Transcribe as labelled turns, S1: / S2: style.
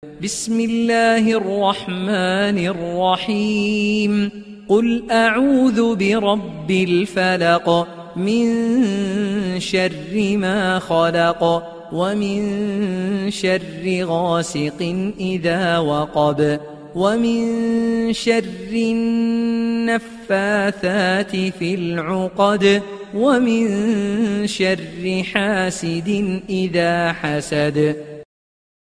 S1: بسم الله الرحمن الرحيم قل أعوذ برب الفلق من شر ما خلق ومن شر غاسق إذا وقب ومن شر النفاثات في العقد ومن شر حاسد إذا حسد